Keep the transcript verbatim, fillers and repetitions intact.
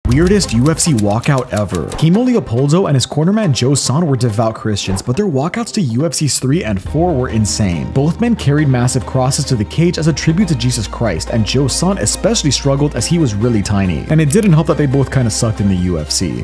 Weirdest U F C walkout ever. Kimo Leopoldo and his cornerman Joe Son were devout Christians, but their walkouts to U F Cs three and four were insane. Both men carried massive crosses to the cage as a tribute to Jesus Christ, and Joe Son especially struggled as he was really tiny. And it didn't help that they both kinda sucked in the U F C.